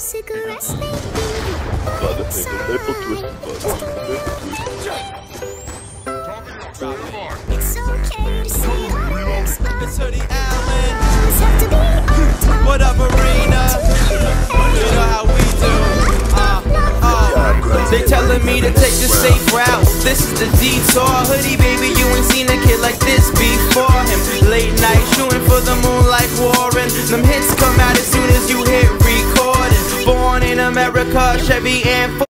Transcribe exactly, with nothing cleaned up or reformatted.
cigarettes they Vale, nigga, nipple twist, It's okay to say I It's Hoodie Allen. have to be on top. What up, Arena? You know how we do. Uh, uh. They telling me to take the safe route. This is the detour. Hoodie, baby, you ain't seen a kid like this before him. Late night shooting for the moon like Warren. Them hits come out as soon as you hit recording. Born in America, Chevy and